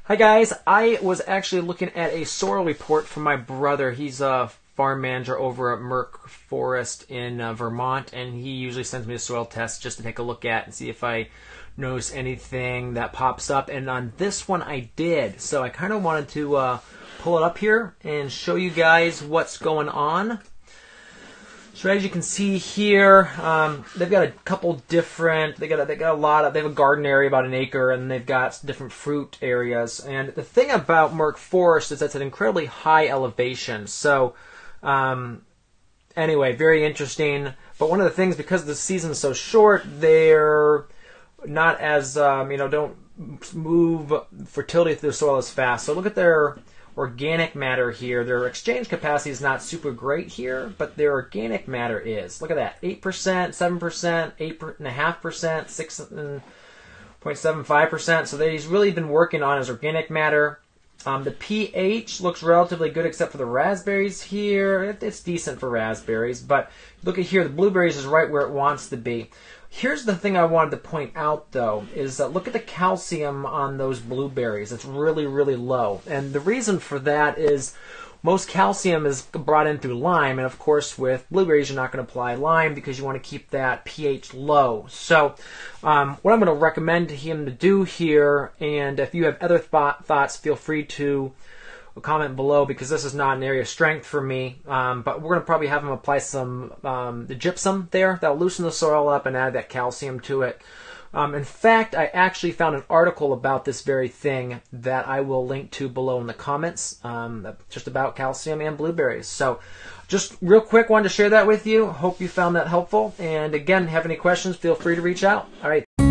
Hi guys, I was actually looking at a soil report from my brother. He's a farm manager over at Merck Forest in Vermont, and he usually sends me a soil test just to take a look at and see if I notice anything that pops up. And on this one I did, so I kind of wanted to pull it up here and show you guys what's going on. So as you can see here, they've got a couple different. They got a lot of. They have a garden area about an acre, and they've got different fruit areas. And the thing about Merck Forest is that's an incredibly high elevation. So anyway, very interesting. But one of the things, because the season's so short, they're not as don't move fertility through the soil as fast. So look at their organic matter here. Their exchange capacity is not super great here, but their organic matter is. Look at that, 8%, 7%, 8.5%, 6.75%. So he's really been working on his organic matter. The pH looks relatively good except for the raspberries here. It's decent for raspberries, but look at here, the blueberries is right where it wants to be. Here's the thing I wanted to point out, though, is look at the calcium on those blueberries. It's really, really low. And the reason for that is most calcium is brought in through lime. And, of course, with blueberries, you're not going to apply lime because you want to keep that pH low. So what I'm going to recommend to him to do here, and if you have other thoughts, feel free to comment below, because this is not an area of strength for me, but we're going to probably have them apply some the gypsum there. That'll loosen the soil up and add that calcium to it. In fact, I actually found an article about this very thing that I will link to below in the comments, just about calcium and blueberries. So just real quick, wanted to share that with you. Hope you found that helpful, and again, have any questions, feel free to reach out. All right.